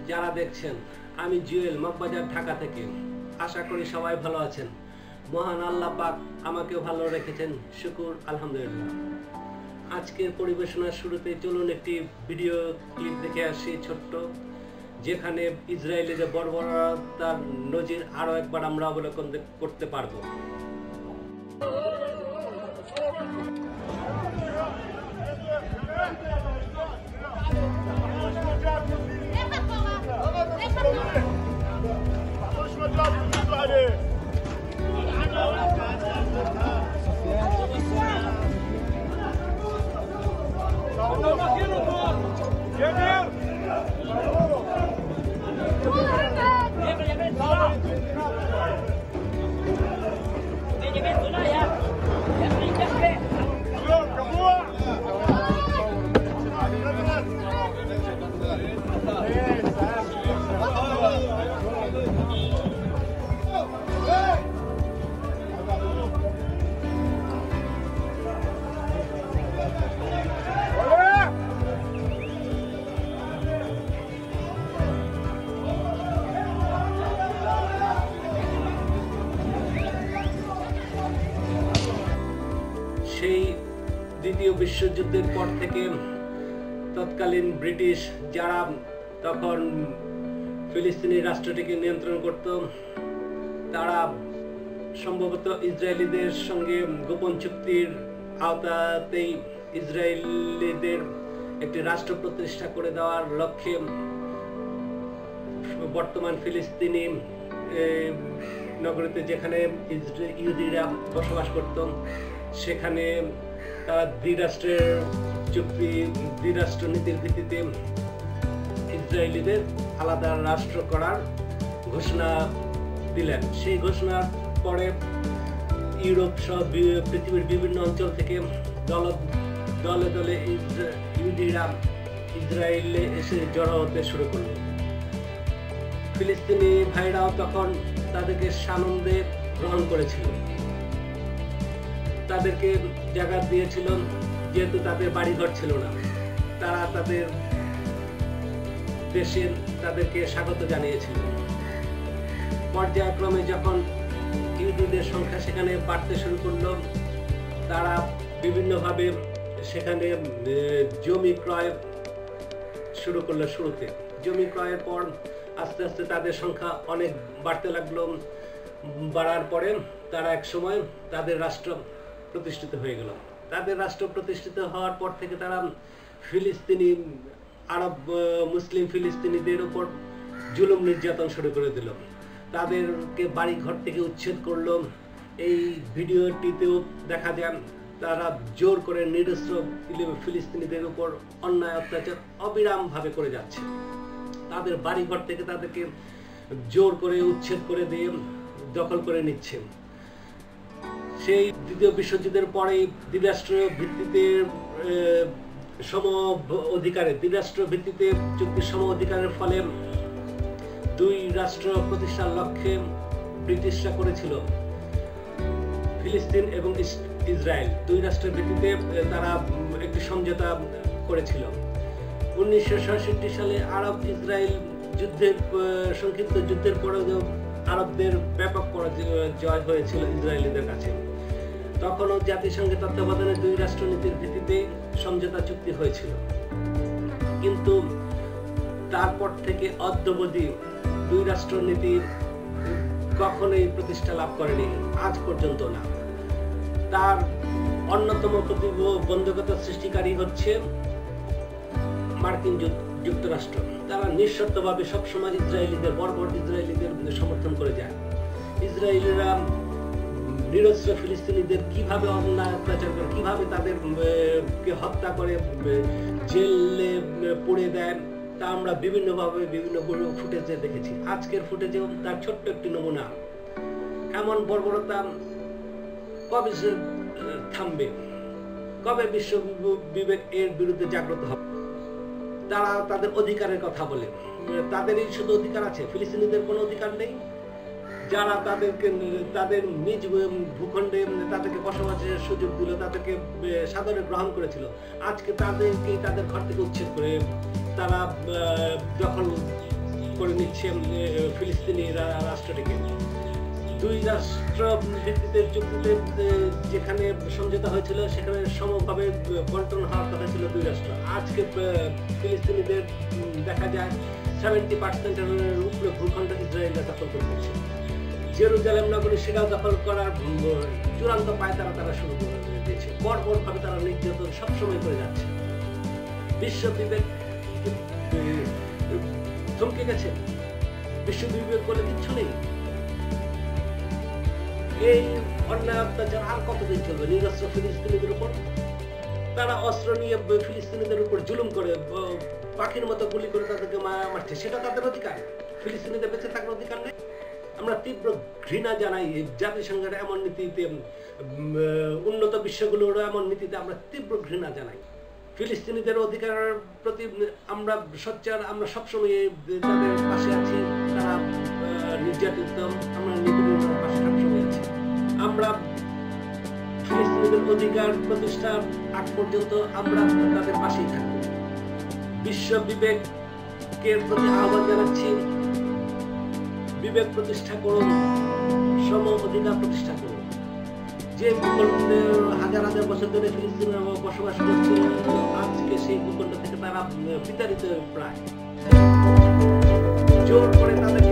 যারা দেখছেন, আমি জুয়েল মগবাজার ঢাকা থেকে। আশা করি সবাই ভালো আছেন। মহান আল্লাহ পাক আমাকে ভালো রেখেছেন, শুকুর আলহামদুলিল্লাহ। আজকের পরিবেশনার শুরুতে চলুন একটি ভিডিও ক্লিপ দেখে আসি ছোট্ট, যেখানে ইসরায়েলের বর্বরতার নজির আরও একবার আমরা অবলোকন করতে পারবো। সেই দ্বিতীয় বিশ্বযুদ্ধের পর থেকে তৎকালীন ব্রিটিশ যারা তখন ফিলিস্তিনি রাষ্ট্রটিকে নিয়ন্ত্রণ করত, তারা সম্ভবত ইসরায়েলিদের সঙ্গে গোপন চুক্তির আওতাতেই ইসরায়েলিদের একটি রাষ্ট্র প্রতিষ্ঠা করে দেওয়ার লক্ষ্যে বর্তমান ফিলিস্তিনি নগরীতে, যেখানে ইহুদিরা বসবাস করত, সেখানে তারা দ্বিরাষ্ট্র নীতির ভিত্তিতে ইসরায়েলিদের আলাদা রাষ্ট্র করার ঘোষণা দিলেন। সেই ঘোষণার পরে ইউরোপ সহ পৃথিবীর বিভিন্ন অঞ্চল থেকে দলে দলে ইহুদিরা ইসরায়েলে এসে জড়ো হতে শুরু করল। ফিলিস্তিনি ভাইরাও তখন তাদেরকে সানন্দে গ্রহণ করেছিল, তাদেরকে জায়গা দিয়েছিল, যেহেতু তাদের বাড়িঘর ছিল না। তারা তাদের দেশে তাদেরকে স্বাগত জানিয়েছিল। পর্যায়ক্রমে যখন ইহুদিদের সংখ্যা সেখানে বাড়তে শুরু করলো, তারা বিভিন্নভাবে সেখানে জমি ক্রয় শুরু করলো। শুরুতে জমি ক্রয়ের পর আস্তে আস্তে তাদের সংখ্যা অনেক বাড়তে লাগলো। বাড়ার পরে তারা এক সময় তাদের রাষ্ট্র প্রতিষ্ঠিত হয়ে গেল। তাদের রাষ্ট্র প্রতিষ্ঠিত হওয়ার পর থেকে তারা ফিলিস্তিনি মুসলিম ফিলিস্তিনিদের উপর জুলুম নির্যাতন শুরু করে দিল। তাদেরকে বাড়ি ঘর থেকে উচ্ছেদ করলো। এই ভিডিওটিতেও দেখা যায় তারা জোর করে নিরস্ত্র ফিলিস্তিনিদের উপর অন্যায় অত্যাচার অবিরামভাবে করে যাচ্ছে। তাদের বাড়ি ঘর থেকে তাদেরকে জোর করে উচ্ছেদ করে দিয়ে দখল করে নিচ্ছে। সেই দ্বিতীয় বিশ্বযুদ্ধের পরেই দ্বিরাষ্ট্র ভিত্তিতে চুক্তির সম অধিকারের ফলে দুই রাষ্ট্র প্রতিষ্ঠার লক্ষ্যে ব্রিটিশরা করেছিল ফিলিস্তিন এবং ইসরায়েল, দুই রাষ্ট্রের ভিত্তিতে তারা একটি সমঝোতা করেছিল। 1967 সালে আরব ইসরায়েল সংক্ষিপ্ত যুদ্ধের পরেও আরবদের ব্যাপক জয় হয়েছিল ইসরায়েলিদের কাছে। তখনও জাতিসংঘের তত্ত্বাবধানে দুই রাষ্ট্রনীতির ভিত্তিতে সমঝোতা চুক্তি হয়েছিল, কিন্তু তারপর থেকে অদ্যাবধি দুই রাষ্ট্রনীতি কখনোই প্রতিষ্ঠা লাভ করেনি, আজ পর্যন্ত না। তার অন্যতম প্রতিবন্ধকতা সৃষ্টিকারী হচ্ছে মার্কিন যুক্তরাষ্ট্র। তারা নিঃশর্তভাবে সবসময় বর্বর ইসরায়েলিদের সমর্থন করে যায়। ইসরায়েলিরা নিরস্ত্র ফিলিস্তিনিদের কিভাবে অন্যায় অত্যাচার করে, কিভাবে তাদেরকে হত্যা করে জেলে পুড়ে দেয়, তা আমরা বিভিন্ন ফুটেজে দেখেছি। আজকের ফুটেজেও তার ছোট্ট একটি নমুনা। এমন বর্বরতা কবে থামবে? কবে বিশ্ব বিবেক এর বিরুদ্ধে জাগ্রত হবে? তারা তাদের অধিকারের কথা বলে, তাদেরই শুধু অধিকার আছে, ফিলিস্তিনিদের কোনো অধিকার নেই। যারা তাদের নিজ ভূখণ্ডে তাদেরকে বসবাসের সুযোগ দিল, তাদেরকে সাদরে গ্রহণ করেছিল, আজকে তাদের ঘর থেকে উচ্ছেদ করে তারা দখল করে নিচ্ছে ফিলিস্তিনি রাষ্ট্রটিকে। দুই রাষ্ট্র ভিত্তিতে চুক্তিতে যেখানে সমঝোতা হয়েছিল সেখানে সমভাবে বন্টন হওয়ার কথা ছিল দুই রাষ্ট্র। আজকে ফিলিস্তিনিদের দেখা যায় 70% উপরে ভূখণ্ড ইসরায়েলরা দখল করে নিচ্ছে। জেরুজালেম নগরী সেটাও দখল করার চূড়ান্ত পায়তারা তারা শুরু করে দিয়েছে। বর্বরভাবে তারা নির্যাতন সবসময় করে যাচ্ছে। বিশ্ব বিবেক থমকে গেছে। বিশ্ব বিবেক বলে কিচ্ছু নেই। এই অন্যায় অত্যাচার আর কতদিন চলবে নিরস্ত্র ফিলিস্তিনিদের উপর? তারা অস্ত্র নিয়ে ফিলিস্তিনিদের উপর জুলুম করে, পাখির মতো গুলি করে তাদেরকে মারছে। সেটা তাদের অধিকার। ফিলিস্তিনিদের বেঁচে থাকার অধিকার নেই। আমরা তীব্র ঘৃণা জানাই জাতিসংঘের এমন নীতিতে, উন্নত বিশ্বগুলোর এমন নীতিতে আমরা তীব্র ঘৃণা জানাই। ফিলিস্তিনিদের অধিকারের প্রতি আমরা সোচ্চার, আমরা সবসময় তাদের পাশে আছি। তারা নির্যাতিত, আমরা নিপীড়িতের পাশে সবসময় আছি। আমরা ফিলিস্তিনিদের অধিকার প্রতিষ্ঠার আগ পর্যন্ত আমরা তাদের পাশেই থাকব। বিশ্ব বিবেকের প্রতি আহ্বান জানাচ্ছি, বিবেক প্রতিষ্ঠা করুন, সম অধিকার প্রতিষ্ঠা করুন। যে ভূখণ্ডে হাজার হাজার বছর ধরে ফিলিস্তিনিরা বসবাস করছে, আজকে সেই ভূখণ্ড থেকে তারা বিতাড়িত প্রায়। জোর করে তাদের